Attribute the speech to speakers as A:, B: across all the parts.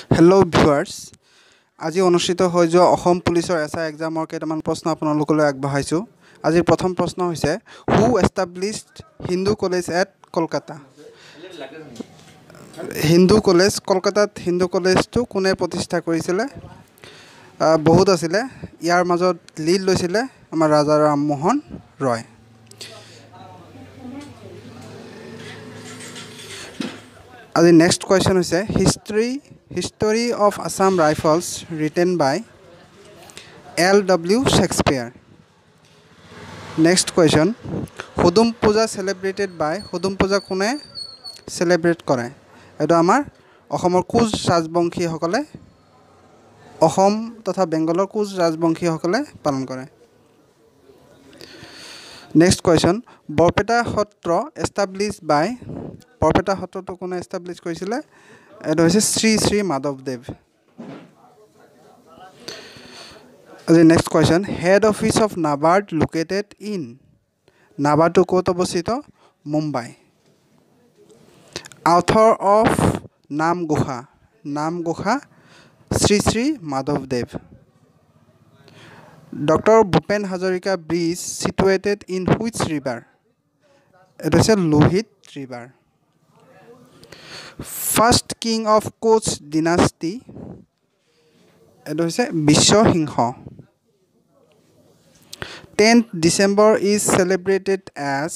A: Hello viewers আজি অনুষ্ঠিত হৈ যোৱা অসম পুলিচৰ এসআই এক্সামৰ কেইটামান প্ৰশ্ন আপোনালোকলৈ আগবঢ়াইছো আজিৰ প্ৰথম প্ৰশ্ন হৈছে who established Hindu college at Kolkata Hindu college কলকাতাত হিন্দু কলেজটো কোনে প্ৰতিষ্ঠা কৰিছিল বহুত আছিল ইয়াৰ মাজত লিড লৈছিল আমাৰ ৰাজা ৰামমোহন ৰয় আজি নেক্সট কোৱেশ্চন হৈছে History of Assam Rifles written by L.W. Shakespeare. Next question. Hudum Puja celebrated by Hudum Puja kone celebrate kore. Edo amar Ohomor Kuj Rajbongshi hokole Ohom totha Bengalor Kuj Rajbongshi hokole palan kore. Next question. Borpeta Hotra established by Borpeta Hotra to kone established korisile It was Sri Madhavdev. The next question. Head office of NABARD located in NABARD to Kotobosito, Mumbai. Author of Nam Gukha, Sri Madhavdev. Dr. Bhupen Hazarika Bridge situated in which river? It was a Lohit River. First king of Koch dynasty it was a Bishohingho. 10th December is celebrated as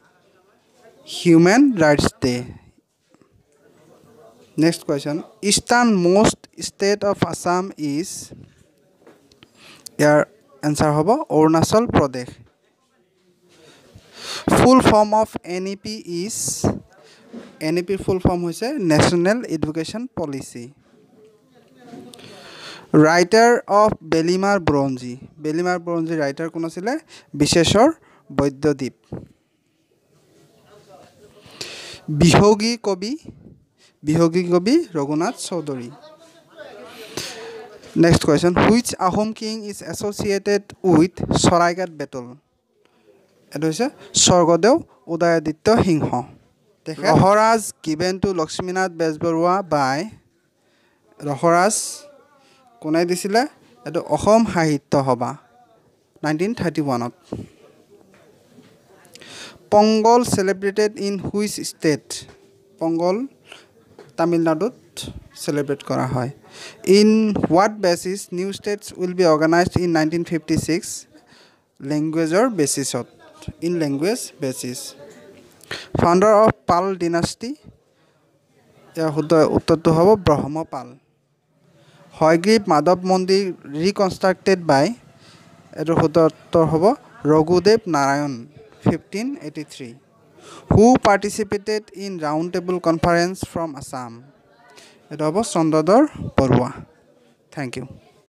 A: Human Rights Day. Next question. Easternmost state of Assam is your answer hobo Arunachal Pradesh. Full form of NEP is NEP full form hoise National Education Policy. Writer of Belimar Bronzy writer kono sile Bisheshwar Baidyadip. Bihogi Kobi Raghunath Chaudhary. Next question. Which Ahom king is associated with Saraighat battle? It is Swargadev Udayaditya Singha. Roharaj given to Lakshminath Besbarua by Roharaj Konai disile eto Ahom Sahitya Sabha 1931 Pongal celebrated in which state? Pongal Tamil Nadu celebrate kora hoy. In what basis new states will be organized in 1956? Language basis. Founder of Pal dynasty uttor to hobo Brahmapal. Hoygrib Madhav Mandir reconstructed by uttor hobo Raghudev Narayan 1583. Who participated in round table conference from Assam? It hobo Chandradhar Barua. Thank you.